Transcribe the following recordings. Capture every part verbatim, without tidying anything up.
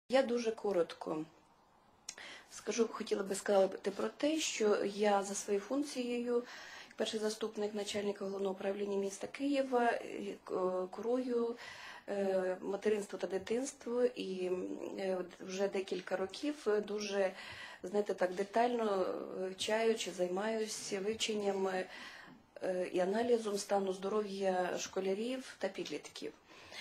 Я дуже коротко скажу, хотіла би сказати про те, що я за своєю функцією, перший заступник начальника головного управління міста Києва, курую материнство та дитинство, і вже декілька років дуже, знаєте, так детально вивчаю чи займаюся вивченням і аналізом стану здоров'я школярів та підлітків.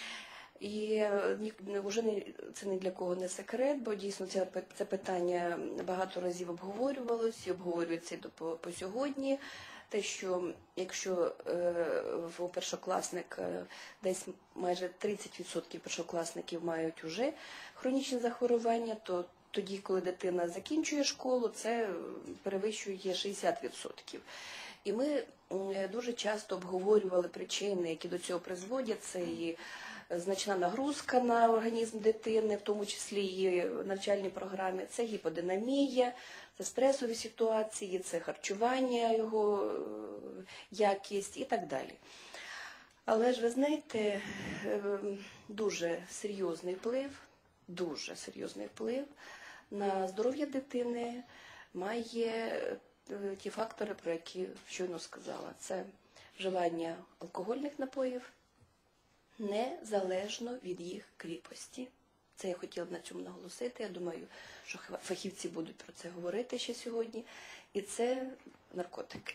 І вже не, це ні для кого не секрет, бо дійсно це, це питання багато разів обговорювалося і обговорюється і по, по сьогодні. Те, що якщо е, в першокласник е, десь майже тридцять відсотків першокласників мають уже хронічні захворювання, то тоді, коли дитина закінчує школу, це перевищує шістдесят відсотків. І ми дуже часто обговорювали причини, які до цього призводять. Це і значна нагрузка на організм дитини, в тому числі і навчальні програми, це гіподинамія, це стресові ситуації, це харчування, його якість і так далі. Але ж ви знаєте, дуже серйозний вплив, дуже серйозний вплив на здоров'я дитини має ті фактори, про які щойно сказала. Це вживання алкогольних напоїв, незалежно від їх кріпості. Це я хотіла б на цьому наголосити. Я думаю, що фахівці будуть про це говорити ще сьогодні. І це наркотики.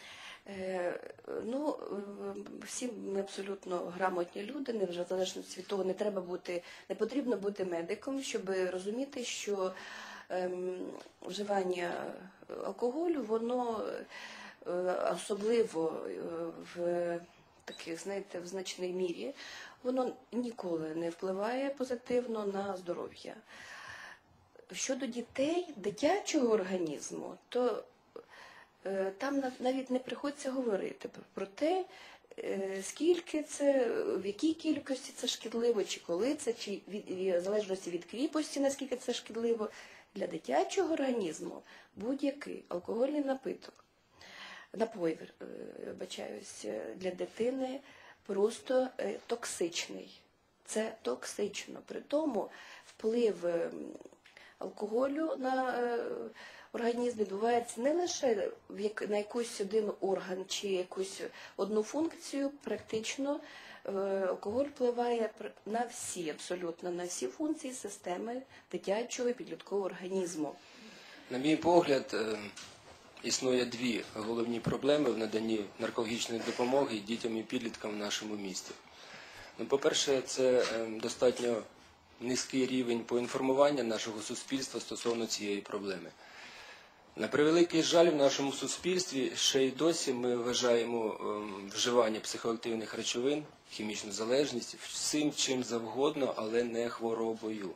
Е, ну, всі ми абсолютно грамотні люди, не вже в залежності від того не треба бути, не потрібно бути медиком, щоб розуміти, що е, вживання алкоголю, воно е, особливо в таких, знаєте, в значній мірі, воно ніколи не впливає позитивно на здоров'я. Щодо дітей, дитячого організму, то е, там навіть не приходиться говорити про те, е, скільки це, в якій кількості це шкідливо, чи коли це, чи від, в залежності від кріпості, наскільки це шкідливо. Для дитячого організму будь-який алкогольний напиток, напой, вибачаюсь, для дитини просто токсичний. Це токсично. При тому вплив алкоголю на організм відбувається не лише на якийсь один орган чи якусь одну функцію, практично алкоголь впливає на всі, абсолютно на всі функції системи дитячого і підліткового організму. На мій погляд, існує дві головні проблеми в наданні наркологічної допомоги дітям і підліткам в нашому місті. Ну, по-перше, це достатньо низький рівень поінформування нашого суспільства стосовно цієї проблеми. На превеликий жаль, в нашому суспільстві ще й досі ми вважаємо вживання психоактивних речовин, хімічну залежність, всім чим завгодно, але не хворобою.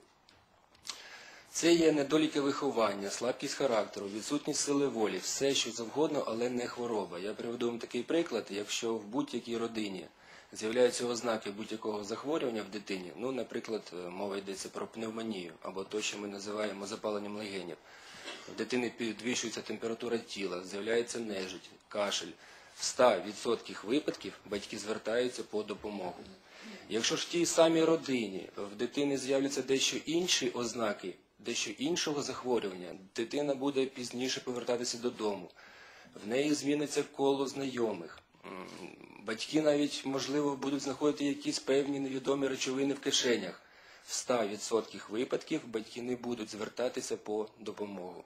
Це є недоліки виховання, слабкість характеру, відсутність сили волі, все, що завгодно, але не хвороба. Я приведу вам такий приклад, якщо в будь-якій родині з'являються ознаки будь-якого захворювання в дитині, ну, наприклад, мова йдеться про пневмонію, або те, що ми називаємо запаленням легенів. В дитини підвищується температура тіла, з'являється нежить, кашель. В ста відсотках випадків батьки звертаються по допомогу. Якщо ж в тій самій родині в дитини з'являться дещо інші ознаки, дещо іншого захворювання, дитина буде пізніше повертатися додому. В неї зміниться коло знайомих. Батьки навіть, можливо, будуть знаходити якісь певні невідомі речовини в кишенях. В ста відсотках випадків батьки не будуть звертатися по допомогу.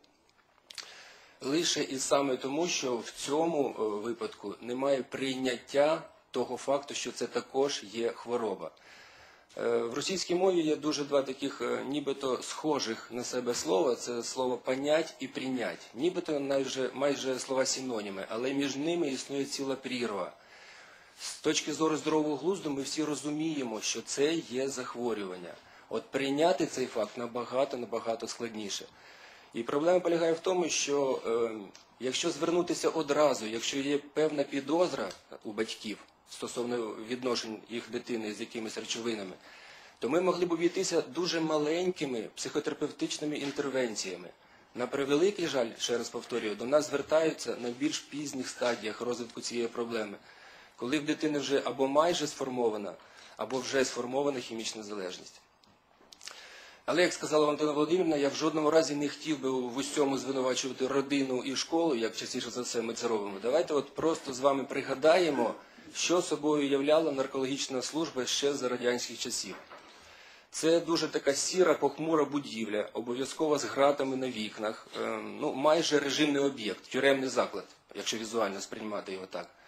Лише і саме тому, що в цьому випадку немає прийняття того факту, що це також є хвороба. В російській мові є дуже два таких нібито схожих на себе слова. Це слово «понять» і «принять». Нібито майже, майже слова синоніми, але між ними існує ціла прірва. З точки зору здорового глузду ми всі розуміємо, що це є захворювання. От прийняти цей факт набагато-набагато складніше. І проблема полягає в тому, що е, якщо звернутися одразу, якщо є певна підозра у батьків стосовно відношень їх дитини з якимись речовинами, то ми могли б обійтися дуже маленькими психотерапевтичними інтервенціями. На превеликий жаль, ще раз повторюю, до нас звертаються на більш пізніх стадіях розвитку цієї проблеми, коли в дитини вже або майже сформована, або вже сформована хімічна залежність. Але, як сказала Антона Володимирівна, я в жодному разі не хотів би в усьому звинувачувати родину і школу, як частіше за все ми це робимо. Давайте от просто з вами пригадаємо, що собою являла наркологічна служба ще за радянських часів. Це дуже така сіра, похмура будівля, обов'язково з гратами на вікнах, ну майже режимний об'єкт, тюремний заклад, якщо візуально сприймати його так.